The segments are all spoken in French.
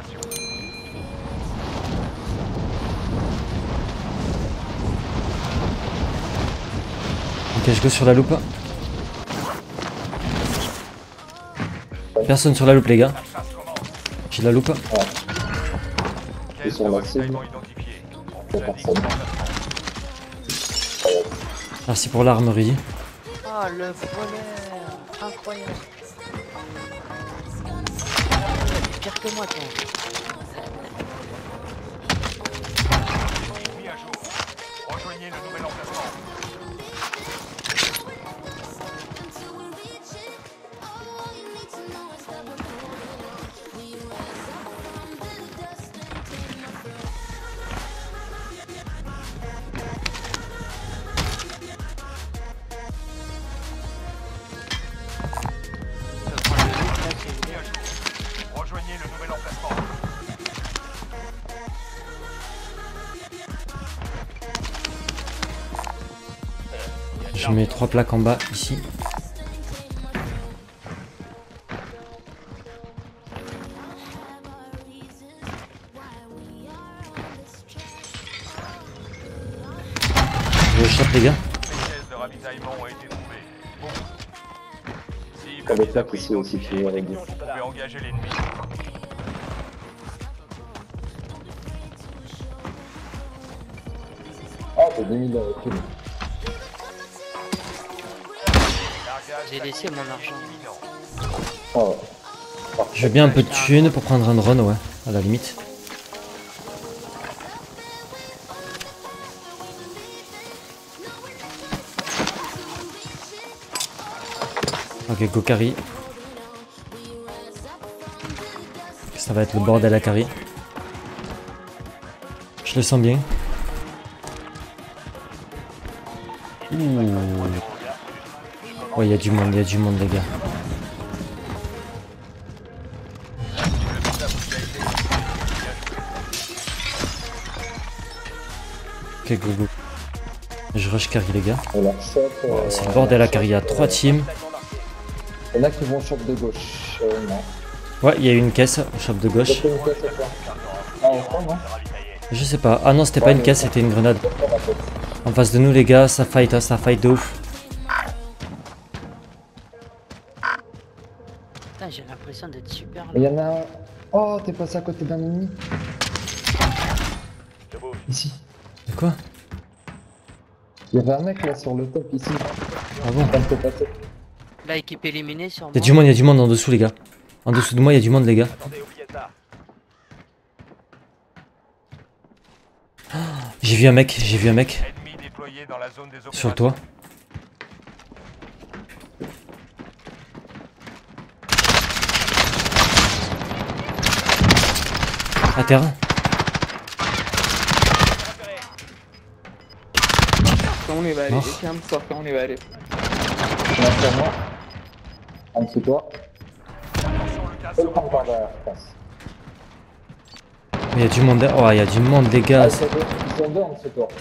Ok, je go sur la loupe. Personne sur la loupe, les gars. J'ai la loupe. Et sur la cible. Personne. Merci pour l'armerie. Oh, le voleur. Incroyable. Pire que moi, toi. Mis à jour. Rejoignez le nouvel emplacement. Rejoignez le nouvel emplacement. Je mets 3 plaques en bas ici. Je chope, les gars. Les pièces de ravitaillement ont été trouvées. Bon. Si Comme les plaques ici aussi, tu vois, avec des... vous pouvez engager l'ennemi. Ah, j'ai 2000 de recul. J'ai laissé mon argent. Oh. Je veux bien un peu de thunes pour prendre un drone, ouais, à la limite. Ok, go carry. Ça va être le bordel à carry. Je le sens bien. Ouh. Ouais, il y a du monde, les gars. Ok, go go. Je rush carry, les gars. On leur chope. C'est le bordel à carry, il y a 3 teams. Il y en a qui vont chope de gauche. Non. Ouais, il y a une caisse au shop de gauche. Une caisse à toi. Ah, on prend, non? Je sais pas. Ah non, c'était pas une caisse, c'était une grenade. En face de nous, les gars, ça fight de ouf. Putain, j'ai l'impression d'être super là. Il y en a un. Oh, t'es passé à côté d'un ennemi. Ici. De quoi? Il y avait un mec là sur le top ici. Ah bon? Quand t'es passé. Là, équipe éliminée sur moi. Il y a du monde en dessous, les gars. En dessous de moi, il y a du monde, les gars. Attendez, oubliez ça. J'ai vu un mec. Ennemi déployé dans la zone des opérations. Sur le toit. À terre. On y va aller, Mort. calme-toi, on y va aller. Il y en a sur moi. En dessous de toi. Attention, le gaz Je se le prends par derrière, je pense. Il y a du monde. Oh, il y a du monde, les Ah, gars. ils sont deux en dessous de toi.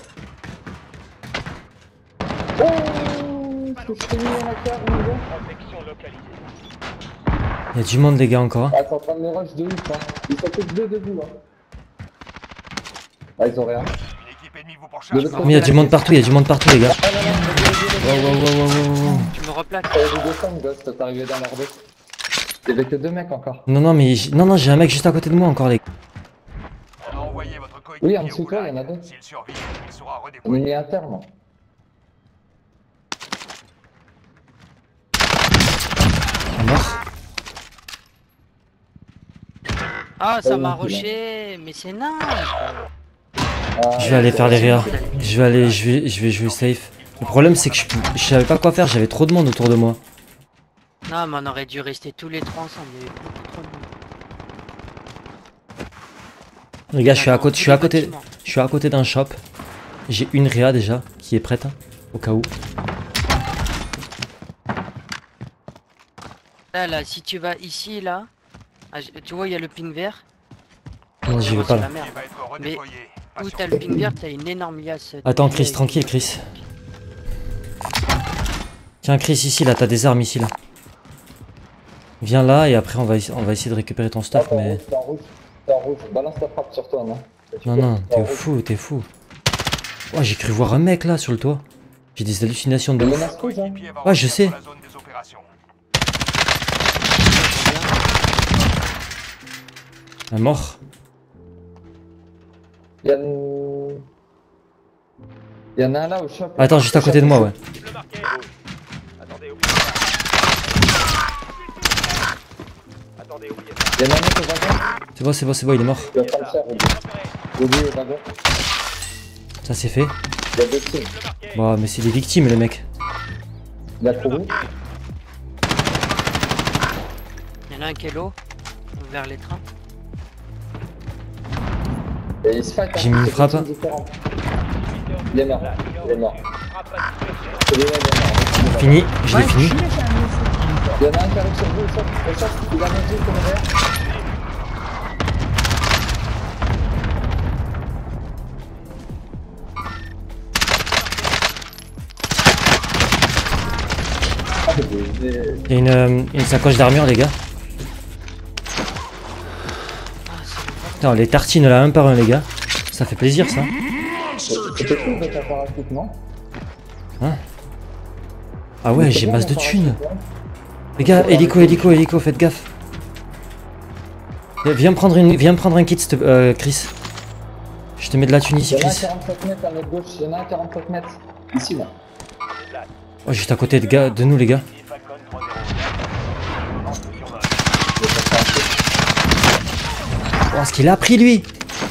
Oh, je t'ai mis dans la cave, mon gars. Protection localisée. Il y a du monde, les gars, encore. Ah, ils sont en train de me rush de ouf, hein. Ils sont tous deux debout, hein. Ah, ils ont rien. Une équipe ennemie vous De pourchasse. l'autre Mais il y a du monde partout, les gars. Ah non, non, Tu me replaques. t'avais dû descendre, Ghost, t'es arrivé dans l'herbe. Il y avait que deux mecs encore. Non, mais non, j'ai un mec juste à côté de moi encore, les gars. On a envoyé votre coéquipier Oui, en dessous de toi, il y en a deux. S'il survit, il sera On redéployé. est interne. Il est mort. Ah, ça Oh, m'a il rushé. Mais c'est naze. Ah, Je vais aller faire les réas. Je vais jouer safe. Le problème, c'est que je savais pas quoi faire, j'avais trop de monde autour de moi. Non, mais on aurait dû rester tous les trois ensemble. Il y avait beaucoup trop de monde. Les gars, je suis à côté d'un shop. J'ai une réa déjà qui est prête, hein, au cas où. Là, si tu vas ici, là, tu vois, il y a le ping vert. Non, j'y vais C'est pas la là. merde. Il va être redéployé. Où t'as le ping vert, t'as une énorme liasse. Attends, Chris, tranquille, Chris. Tiens, Chris, ici, là, t'as des armes ici, là. Viens là et après, on va essayer de récupérer ton stuff, mais. T'es en rouge, balance ta frappe sur toi, non? Non, non, t'es fou, t'es fou. Oh, j'ai cru voir un mec là sur le toit. J'ai des hallucinations de Il ouf. menace rouge, hein. Ouais, je sais. Dans la zone des opérations. Un mort. Il y en a un là au shop. Attends, juste à côté de moi, ouais. Cible marquée. Attendez, oubliez ça. Attendez, oubliez ça. Il y en a un mec au wagon. C'est bon, il est mort. Il va pas le faire, Rudy au wagon. Ça c'est fait. Il y a deux teams. Bon, mais c'est des victimes, les mecs. Il a couru. Il y en a un qui est low, vers les trains. Et il se fight. J'ai mis une frappe. Il est mort. Il est mort. Celui-là, il est mort. Fini, je l'ai fini. Il y en a un qui arrive sur vous, au shop. Il a mangé comme derrière. Il y a une sacoche d'armure, les gars. Putain, les tartines là, un par un, les gars. Ça fait plaisir, ça. C'était cool avec un parachute, non? Hein? Ah ouais, j'ai masse de thunes. Les gars, hélico, faites gaffe. Viens me prendre un kit, Chris. Je te mets de la thune ici, Il y en a un Chris. 47 mètres à notre gauche. Il y en a un 47 mètres. Ici, là. Oh, juste à côté de nous, les gars. Oh, ce qu'il a pris, lui.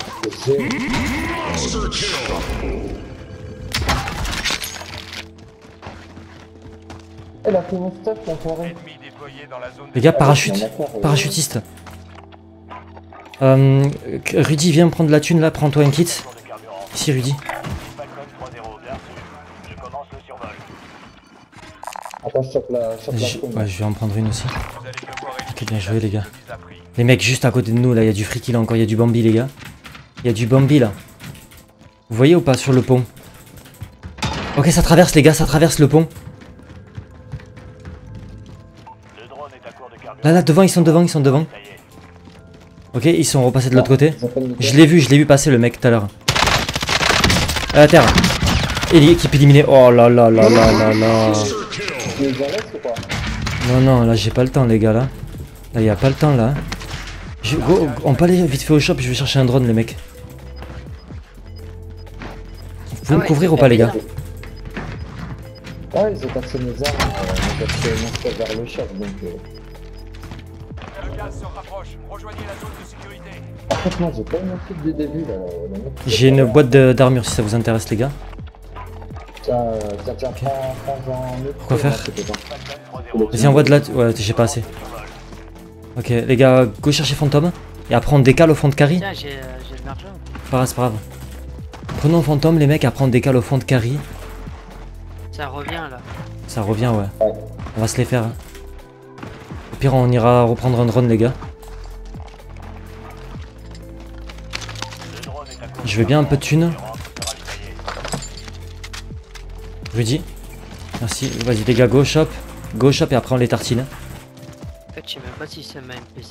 Elle a fait mon stuff, l'enfoiré. Ennemi déployé dans la zone Les gars, parachutiste. Rudy, viens me prendre la thune là, prends-toi un kit. de carburant. Ici, Rudy. Falcon 3-0, bien reçu. Je commence le survol. Attends, je chope la faune. Ouais, je vais en prendre une aussi. Vous allez devoir Ok, bien joué, les gars. mise à prix. Les mecs, juste à côté de nous, là, il y a du friki là encore, il y a du Bambi, les gars. Il y a du Bambi là. Vous voyez ou pas sur le pont? Ok, ça traverse, les gars, ça traverse le pont. Le drone est à court de carburant. Là, devant, ils sont devant. Ça y est. Ok, ils sont repassés de l'autre côté. Ils ont fait une Je l'ai vu passer le mec tout à l'heure. À la terre. Équipe éliminée. Oh là là là là là là. Tu les arrêtes ou quoi? Non, là, j'ai pas le temps, les gars, là. Là, y a pas le temps, là. On peut aller vite fait au shop, je vais chercher un drone, les mecs. Vous pouvez me couvrir ou pas, les gars? Ouais, ils ont passé mes armes. Ils ont passé mon stuff vers le shop, donc... Le gaz se rapproche. Rejoignez la zone de sécurité. En fait, moi, j'ai pas eu mon truc du début, là. Le mec, J'ai une boîte d'armure si ça vous intéresse, les gars. Tiens, prends-en un autre. Quoi faire? C'était pas. Vas-y, envoie de la... Ouais, j'ai pas assez. Ok, les gars, go chercher Fantôme. Et après, on décale au fond de carry. Tiens, j'ai de l'argent. C'est pas grave. Prenons Fantôme, les mecs, après, on décale au fond de carry. Ça revient là. Ça revient, ouais. Ouais. On va se les faire. Hein. Au pire, on ira reprendre un drone, les gars. Je veux bien un peu de thunes. Rudy. Merci. Vas-y, les gars, go shop. Go shop et après, on les tartine. En fait, je sais même pas si c'est ma MP5.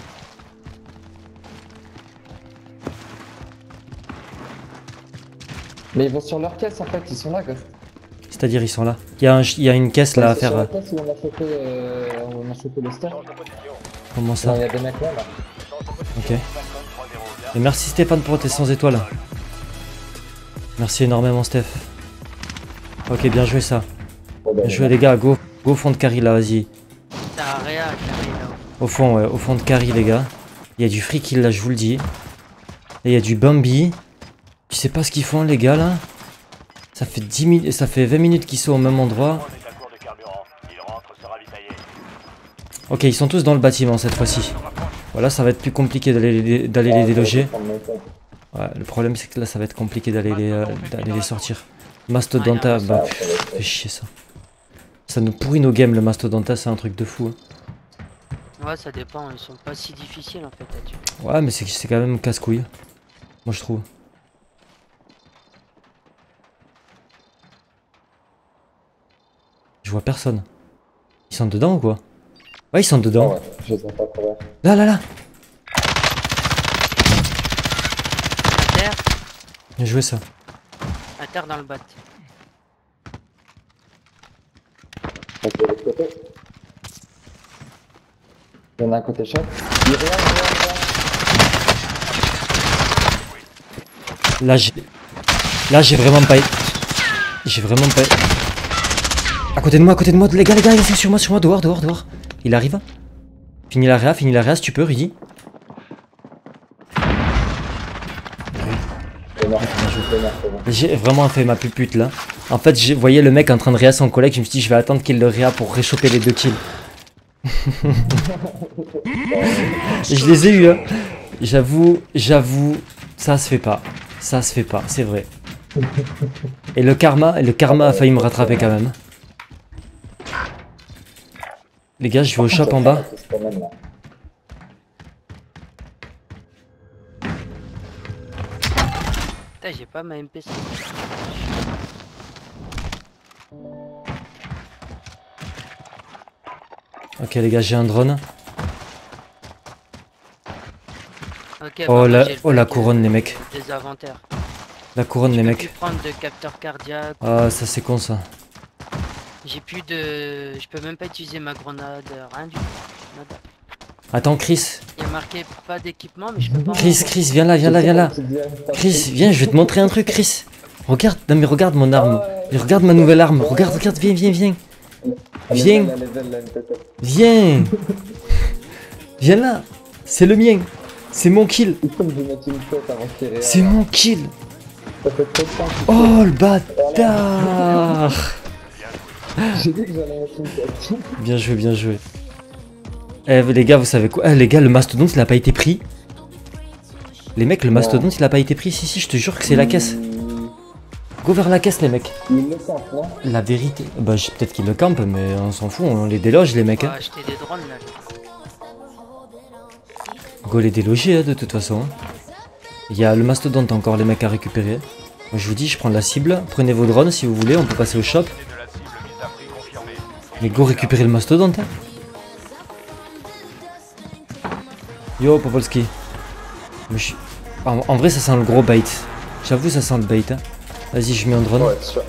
Mais ils vont sur leur caisse, en fait. Ils sont là, quoi. C'est-à-dire, ils sont là. Il y a une caisse là à C'est sur faire. la caisse où on a chopé le stuff. Comment Non, ça? il y a des mecs là, là. Ok. Et merci Stéphane pour tes 100 étoiles. Merci énormément, Steph. Ok, bien joué ça. Bon, ben, Bien joué, les gars. Go au fond de carry là, vas-y. T'as rien à carrer là. Au fond, ouais, au fond de carry, les gars. Il y a du free kill là, je vous le dis. Et il y a du Bambi. Je sais pas ce qu'ils font, les gars là. Ça fait 10 minutes, ça fait 20 minutes qu'ils sont au même endroit. Ok, ils sont tous dans le bâtiment cette fois-ci. Voilà, ça va être plus compliqué d'aller les déloger. Ouais, le problème c'est que là ça va être compliqué d'aller les sortir. Mastodonta, bah fait chier ça. Ça nous pourrit nos games, le Mastodonta, c'est un truc de fou. Hein. Ouais, ça dépend, ils sont pas si difficiles en fait à tuer. Ouais, mais c'est quand même casse-couille. Moi je trouve. Je vois personne. Ils sont dedans ou quoi? Ouais, ils sont dedans. Ouais, je les ai pas couverts. Là. Bien joué ça. À terre dans le bat. Ok, de l'autre côté. Il y en a un côté shot. Il est rien. Là j'ai vraiment pas... J'ai vraiment pas... À côté de moi, les gars, il est sur moi, dehors. Il arrive. Finis l'area si tu peux, Rudy. J'ai vraiment fait ma pupute là. En fait, je voyais le mec en train de réa son collègue, je me suis dit je vais attendre qu'il le réa pour réchauffer les 2 kills. Je les ai eu hein. J'avoue, ça se fait pas, c'est vrai. Et le karma a failli me rattraper quand même. Les gars, je vais au shop en bas. Putain, j'ai pas ma MPC. Ok les gars, j'ai un drone. Ok, Oh bah, moi, j'ai le la pack, couronne les mecs. des inventaires. La couronne les Je peux mecs. plus prendre de capteur cardiaque. Ah ça c'est con ça. J'ai plus de... Je peux même pas utiliser ma grenade, rien du tout. Nada. Attends Chris. Il y a marqué pas d'équipement, mais je peux pas... Chris, viens là. Chris, viens, je vais te montrer un truc Chris. Regarde, non mais regarde mon arme. Regarde ma nouvelle arme. Regarde, viens. Viens. Viens là. C'est le mien. C'est mon kill. C'est mon kill. Oh le bâtard. J'ai dit que j'allais mettre une tête. Bien joué. Eh les gars, vous savez quoi? Eh les gars, le mastodonte il a pas été pris. Les mecs, le mastodonte il a pas été pris. Si, je te jure que c'est la caisse. Go vers la caisse les mecs. Il le sent, non? La vérité. Bah peut-être qu'ils le campent, mais on s'en fout, on les déloge les mecs. On Hein. va acheter des drones là. Go les déloger hein, de toute façon. Il y a le mastodonte encore les mecs à récupérer. Moi je vous dis, je prends la cible. Prenez vos drones si vous voulez, on peut passer au shop. Mais go récupérer le mastodonte. Hein. Yo Popolski. En vrai ça sent le gros bait. J'avoue ça sent le bait. Hein. Vas-y je mets un drone. Ouais, sûr.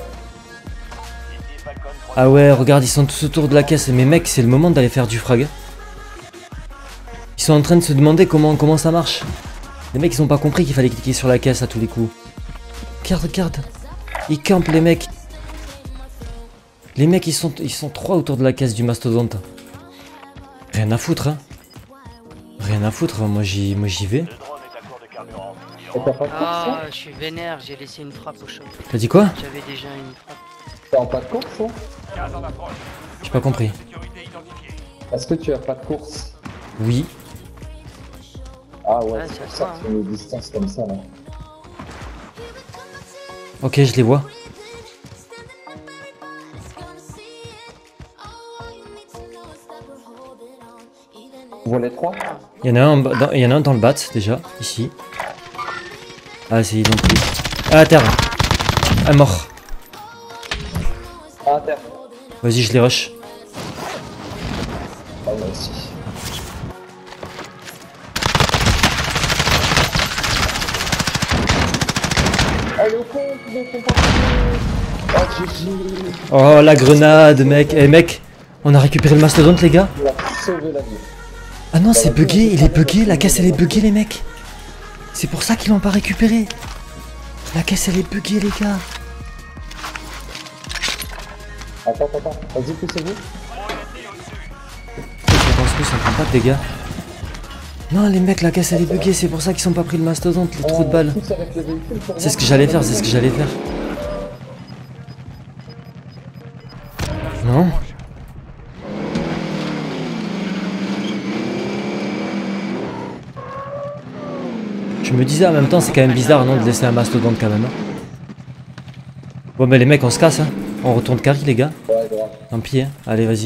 Ah ouais regarde ils sont tous autour de la caisse. Mais mec c'est le moment d'aller faire du frag. Ils sont en train de se demander comment ça marche. Les mecs ils ont pas compris qu'il fallait cliquer sur la caisse à tous les coups. Regarde. Ils campent les mecs. Les mecs ils sont 3 autour de la caisse du mastodonte. Rien à foutre hein. Rien à foutre, moi j'y vais. Et t'as pas de course, Ah, hein? je suis vénère, j'ai laissé une frappe au shop. T'as dit quoi? J'avais déjà une frappe. T'es en pas de course, hein? J'ai pas compris. Est-ce que tu as pas de course? Oui. Ah ouais, Ah, c'est c'est pour ça, ça hein. que c'est une distance comme ça, là. Ok je les vois. Vous voulez 3? Il y en a un dans le bat déjà, ici. Ah c'est ils ont pris. Ah à terre. Ah mort. Ah, terre. Vas-y je les rush. Ah, moi aussi. Allez au fond, Oh, GG. Oh la grenade mec. Eh mec, on a récupéré le mastodonte les gars. Il a sauvé la vie. Ah non c'est bugué, il est bugué, la caisse elle est buggée les mecs. C'est pour ça qu'ils l'ont pas récupéré. La caisse elle est buggée les gars. Attends, vas-y, poussez-vous. Je pense que ça prend pas de dégâts. Non les mecs la caisse elle est buggée, c'est pour ça qu'ils ont pas pris le mastodonte, les trous de balles. Pousse avec le véhicule pour C'est voir ce que j'allais faire, Non. Je me disais en même temps c'est quand même bizarre non de laisser un mastodonte quand même. Bon mais les mecs on se casse hein. On retourne carry les gars. Ouais, grave. Tant pis hein. Allez vas-y.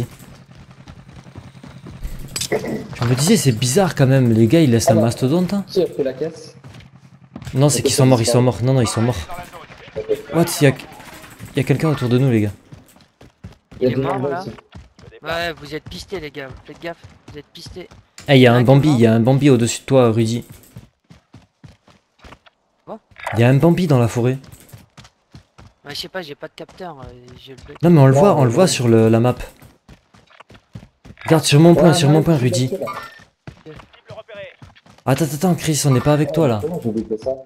Je me disais c'est bizarre quand même, les gars ils laissent un mastodonte hein. Qui a pris la caisse? Non c'est qu'ils sont morts, Non ils sont morts. What? Il y a quelqu'un autour de nous les gars. Il y Il a est des mort, gens là aussi. Ouais, vous êtes pistés les gars, faites gaffe, vous êtes pistés. Eh il y a un Bambi au-dessus de toi Rudy. Il y a un Bambi dans la forêt. Ouais, je sais pas, j'ai pas de capteur. J'ai le bug. Non mais on le voit sur la map. Regarde sur mon point, Rudy. Cible repérée. Attends, Chris, on n'est pas avec toi là. Comment j'ai oublié ça?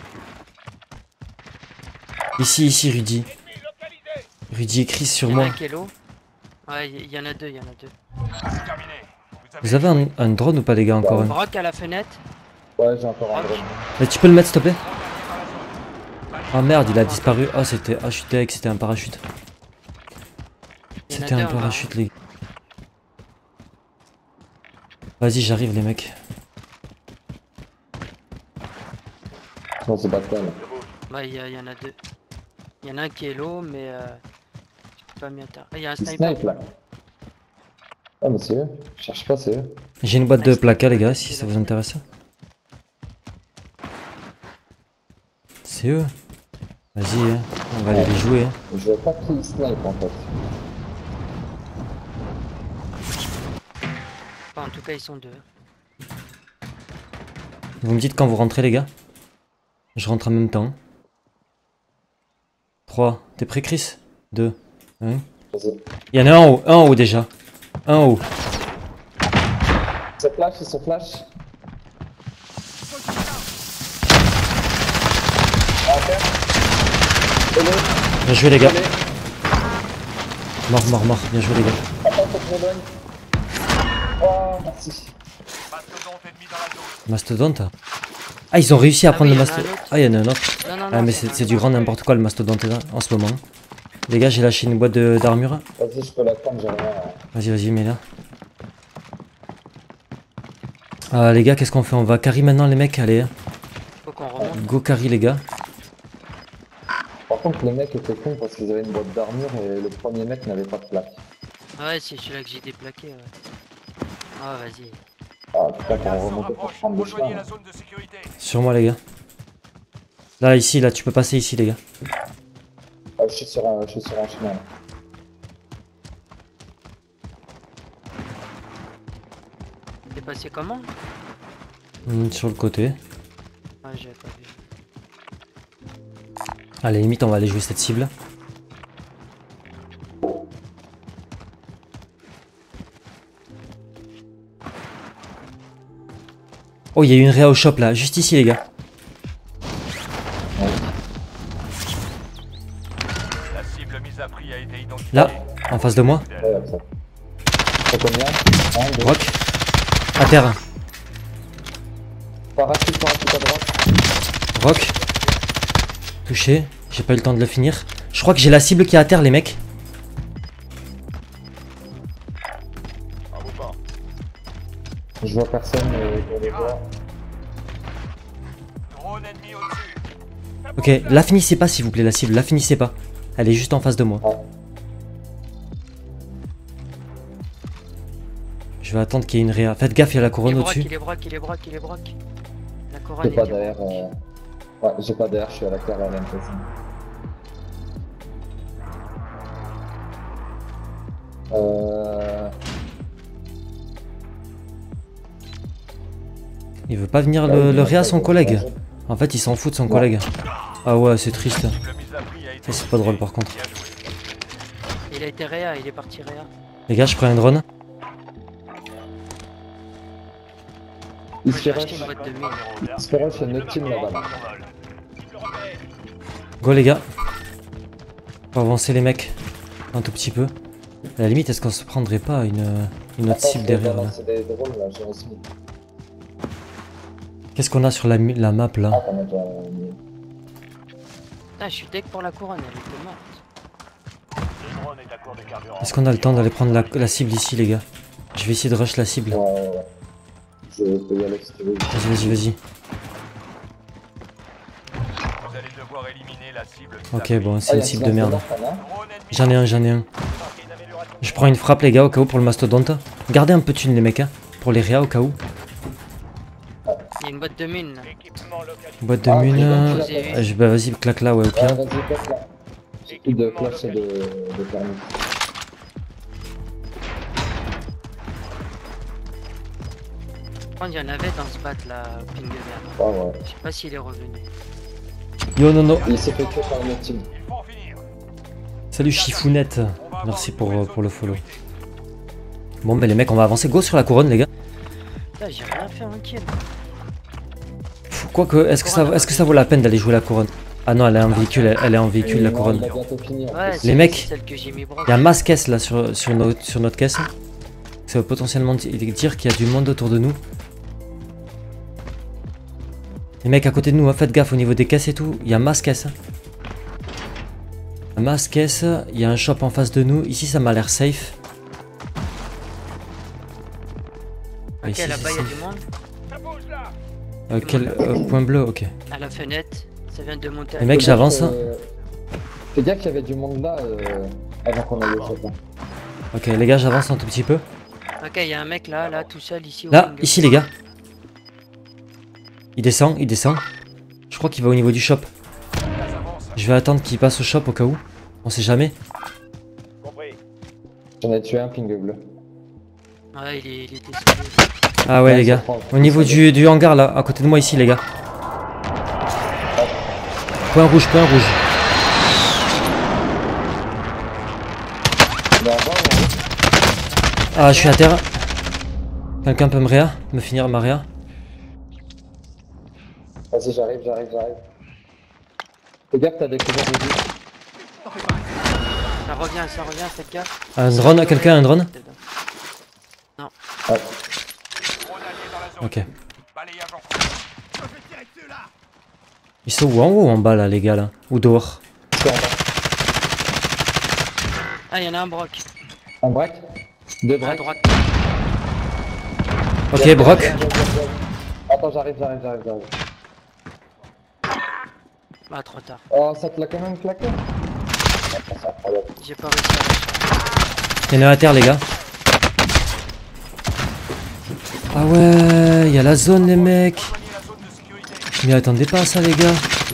Ici, Rudy. Ennemi localisé. Rudy et Chris sur Il y en a moi. un qui est low. Ouais, il y en a deux, il y en a deux. Terminé. Vous avez un drone ou pas les gars encore un? Brock à la fenêtre. Ouais, j'ai encore un Brock. drone. Mais tu peux le mettre s'il te plaît? Ah merde, il a disparu. Ah c'était. Ah je suis avec, c'était un parachute. Il y en a C'était deux un en bas. parachute les gars. Vas-y, j'arrive les mecs. Sinon, c'est pas le cas, là. Ouais, il y en a deux. Il y en a un qui est low, mais je peux pas mis à terre. Ah, il y a un Ils sniper. snipe, là. Ah, mais c'est eux. Je cherche pas, c'est eux. J'ai une boîte de placas les gars, si ça vous intéresse. C'est eux. Vas-y, hein, on va aller les jouer. Hein. Je vois pas qui snipe, en fait. Enfin, en tout cas, ils sont deux. Vous me dites quand vous rentrez les gars? Je rentre en même temps. 3. T'es prêt Chris? 2. 1. Vas-y. Il y en a un en haut déjà. Un en haut. Ils se flash. Bien joué les gars. Mort. Bien joué les gars. Attends, faut que je me donne. Oh, merci. Mastodonte ennemi dans la zone. Mastodonte. Ah ils ont réussi à prendre oui, le il y en a un mastodonte. autre. Ah il y en a un autre. Non, Ah mais c'est du grand n'importe quoi le mastodonte là en ce moment. Les gars j'ai lâché une boîte d'armure. Vas-y, je peux la prendre, j'ai rien. Vas-y mets-la. Les gars qu'est-ce qu'on fait? On va carry maintenant les mecs, allez. Faut qu'on remonte. Go carry les gars. Par contre, les mecs étaient cons parce qu'ils avaient une boîte d'armure et le premier mec n'avait pas de plaque. Ouais, c'est celui-là que j'ai déplaqué. Ouais. Ah, vas-y. Ah putain, quand Gaz on s'en remontait pour rapproche. prendre le Rejoignez chemin. la zone de sécurité. Sur moi les gars. Là ici là tu peux passer ici les gars. Ah, je suis sur un chemin. Là. T'es passé comment? Sur le côté. Ouais, j'avais pas vu. À la limite on va aller jouer cette cible. Oh il y a eu une réa au shop là, juste ici les gars. La cible mise à prix a été identifiée. Là, en face de moi. Ouais, comme ça. C'est combien? 1, 2. Rock. À terre. Parachute à droite. Rock. Touché. J'ai pas eu le temps de le finir. Je crois que j'ai la cible qui est à terre les mecs. Bravo pas. Je vois personne, pour les voir. Drone ennemi au-dessus. Ok, la finissez pas s'il vous plaît la cible, la finissez pas. Elle est juste en face de moi. Ouais. Je vais attendre qu'il y ait une réa. Faites gaffe, il y a la couronne au-dessus. Il est broc. La couronne J'ai est pas du d'air. broc. Ouais, j'ai pas d'air, je suis à la terre à l'impression. Il veut pas venir le réa son collègue. En fait il s'en fout de son collègue. Ah ouais c'est triste. Cible mise à prix a été Ça c'est pas drôle par contre. bien joué. Il a été réa, il est parti réa. Les gars je prends un drone. Il Moi se j'ai rush. acheté une boîte de mine. Il se rush, il y a notre team là-bas. Là. Cible repérée. Go les gars. Faut avancer les mecs. Un tout petit peu. À la limite est-ce qu'on se prendrait pas une autre Attends, cible je vais derrière là? balancer des drones là, j'ai aussi. Qu'est-ce qu'on a sur la map là? Ah, t'en as déjà mis. Putain, je suis deck pour la couronne, elle était morte. Le drone est à court de carburant. Est-ce qu'on a le temps d'aller prendre la cible ici les gars? Je vais essayer de rush la cible. Ouais. Je peux y aller si tu veux. Vas-y. Vous allez devoir éliminer la cible mise à Ok prix. bon Ah, c'est une cible de merde. Drone ennemi. J'en ai un. Une amélioration. Je prends une frappe les gars au cas où pour le mastodonte. Gardez un peu de thune les mecs hein, pour les réa au cas où. Il y a une boîte de mine là. Équipement localisé. Boîte de Ah, mine. j'ai vu. Bah vas-y claque là ouais au Ouais, pire. vas-y, passe là. J'ai plus de flash et de permis. Je crois qu'il y en avait dans ce bat là, ping de merde. Ah ouais. Je sais pas s'il est revenu. Yo Nono. Il s'est fait tuer par une autre team. Il faut en finir. Salut Chifounette. Merci pour le follow. Bon ben les mecs on va avancer. Go sur la couronne les gars. Là, j'ai rien fait un kill. Quoique, est-ce que ça vaut la peine d'aller jouer la couronne? Ah non, elle est en véhicule, elle est en véhicule la Non, couronne. il va bientôt finir. Ouais, Les c'est mecs, celle que j'ai mis broc. Il y a masse caisse là sur notre caisse. Ça veut potentiellement dire qu'il y a du monde autour de nous. Les mecs à côté de nous, hein, faites gaffe au niveau des caisses et tout. Il y a masse caisse. Masse caisse, il y a un shop en face de nous. Ici ça m'a l'air safe. Ah, Ok, ici, là-bas, c'est il y a safe. du monde. Ça bouge là. Quel point bleu, ok. À la fenêtre, ça vient de monter. Les mecs, j'avance. Fais gaffe qu'il y avait du monde là avant qu'on aille au shop. Ok, les gars, j'avance un tout petit peu. Ok, il y a un mec là, tout seul ici. Au Là, window. ici les gars. Il descend. Je crois qu'il va au niveau du shop. Ça avance. Je vais attendre qu'il passe au shop au cas où. On sait jamais. Compris. J'en ai tué un ping bleu. Ouais, il était sauvé. Ah ouais les gars. Au niveau du hangar là, à côté de moi ici les gars. Point rouge, point rouge. Il est en bas ou en haut? Ah je suis à terre. Quelqu'un peut me finir ma réa? Vas-y, j'arrive. Fais gaffe, t'as découvert des buts. Ça revient, faites gaffe. Un drone, quelqu'un a un drone? Ouais. Drone allié dans la zone. Ok. Balayage en cours. Ils sont où, en haut ou en bas là les gars là? Ou dehors? Je suis en bas. Ah, il y en a un broc. Un break. Deux À breaks. droite. Ok Brock. Attends, j'arrive. Ah, trop tard. Oh, ça te l'a quand même claqué? C'est incroyable. J'ai pas réussi à lâcher. Il y en a à terre les gars. Ah ouais, il y a la zone les mecs. Rejoignez la zone de sécurité. Je m'y attendais pas à ça les gars.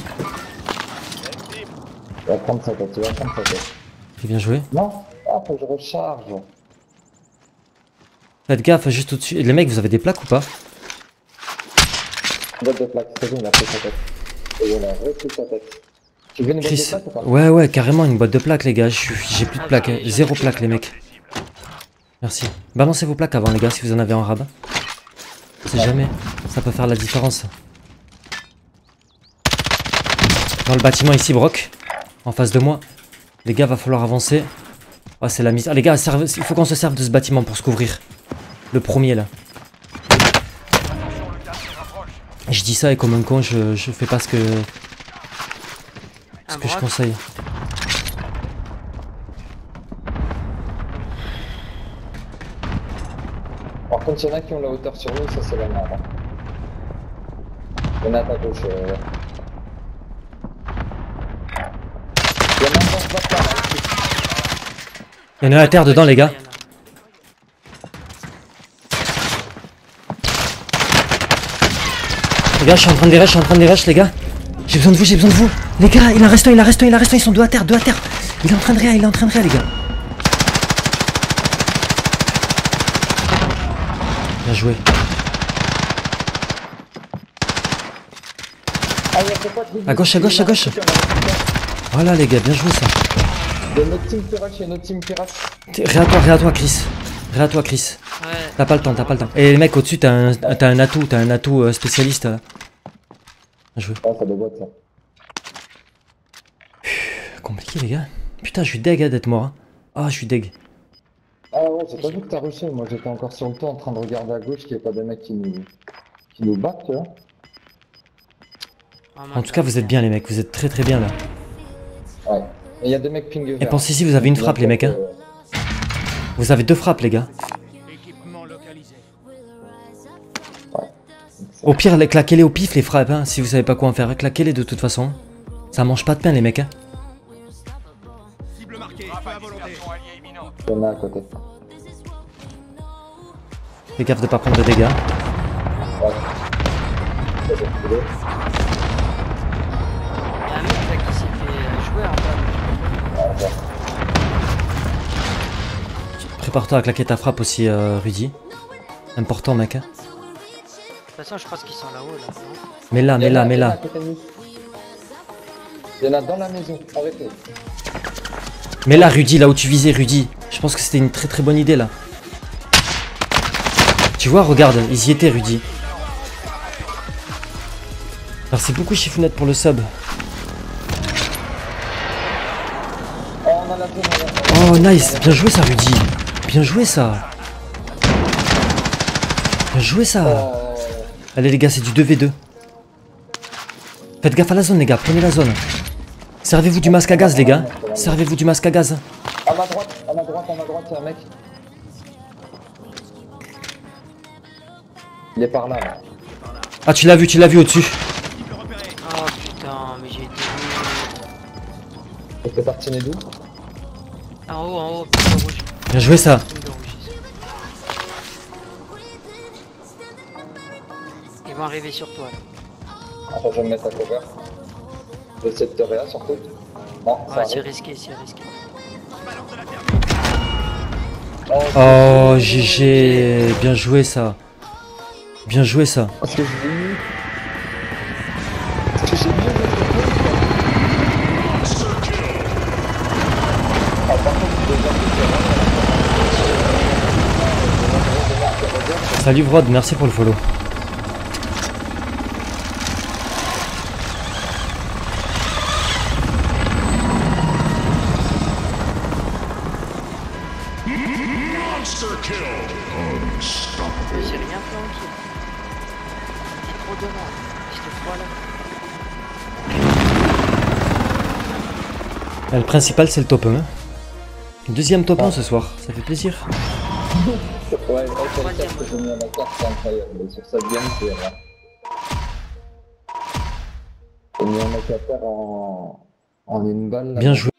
Tu vas prendre sa tête. J'ai bien joué. Non? Ah, faut que je recharge. Faites gaffe juste au-dessus. Les mecs vous avez des plaques ou pas? Boîte de plaques, c'est bon, il a pris sa tête. Et voilà, repris sa tête. Tu veux une boîte de Chris. plaques ou pas? Ouais carrément une boîte de plaques les gars. J'ai plus de plaques. Zéro plaque les mecs. Merci. Balancez vos plaques avant les gars si vous en avez en rabat. On sait jamais. Ça peut faire la différence. Dans le bâtiment ici Brock. En face de moi. Les gars va falloir avancer. Ah c'est la mise. Ah les gars il faut qu'on se serve de ce bâtiment pour se couvrir. Le premier là. Attention, le gaz se rapproche. Je dis ça et comme un con je fais pas ce que Un je broc. conseille. Par contre, il y en a qui ont la hauteur sur nous, ça c'est la merde. Il y en a à ta gauche. Il y en a un dans ce bar là. Il y en a à terre dedans les gars. Il y en a. Les gars je suis en train de rush les gars. J'ai besoin de vous. Les gars il en reste un, ils sont deux à terre. Il est en train de réa les gars. Bien joué. Ah, il y a que pas de truc. À gauche. Voilà les gars, bien joué ça. Il y a notre team qui rush, Réa-toi Chris. Ouais. T'as pas le temps. Et les mecs au-dessus t'as un atout spécialiste là. Bien joué. Ah, ça doit être ça. Compliqué les gars. Putain je suis deg d'être mort. Hein. Ah je suis deg. Ah ouais, j'ai pas vu que t'as rushé. Moi j'étais encore sur le toit en train de regarder à gauche qu'il n'y ait pas des mecs qui nous battent, tu vois. En tout cas vous êtes bien les mecs, vous êtes très bien là. Ouais. Et il y a des mecs ping vert. Et pensez-y vous avez une frappe les mecs hein. Vous avez deux frappes les gars. Au pire claquez-les au pif les frappes hein, si vous savez pas quoi en faire. Claquez-les de toute façon. Ça mange pas de pain les mecs hein. Rapatriation alliée imminente. Il y en a à côté. Fais gaffe de pas prendre de dégâts. Ouais. Ça, j'ai trouvé. Il y a un mec là qui s'est fait jouer en bas. Ah, ouais. Prépare-toi à claquer ta frappe aussi Rudy. Important mec hein. De toute façon, je pense qu'ils sont là-haut là. Non Mets-la. À côté de nous. Il y en a dans la maison, avec eux. Mais là, Rudy, là où tu visais, Rudy, je pense que c'était une très très bonne idée là. Tu vois, regarde, ils y étaient, Rudy. Merci beaucoup, Chifounette, pour le sub. Oh, on a la zone, Oh, nice, bien joué ça, Rudy. Bien joué ça. Bien joué ça. Oh, Allez, les gars, c'est du 2v2. Faites gaffe à la zone, les gars, prenez la zone. Servez-vous du masque à gaz, les gars. Servez-vous du masque à gaz. à ma droite, c'est un mec. Il est par là. Là. Ah, tu l'as vu au-dessus. Oh putain, mais j'ai été. Il fait partie d'où? En haut, putain rouge. Bien joué ça. Putain rouge. Ils vont arriver sur toi. Attends, je vais me mettre à cover. Je vais essayer de te réa surtout. Non, ça Ouais, c'est arrive. risqué, c'est risqué. Oh, GG. Bien joué ça. Bien joué ça. Parce que je l'ai eu. Parce que j'ai mis le Salut Vrod, merci pour le follow. J'ai rien fait en kill. C'est trop devant. J'étais trop là. Le principal, c'est le top 1. Deuxième top 1 ce soir, ça fait plaisir. Ouais, cette carte que j'ai mis à la carte, c'est incroyable. Sur cette game, c'est rare. J'ai mis un mec à terre en une balle. Là, Bien joué.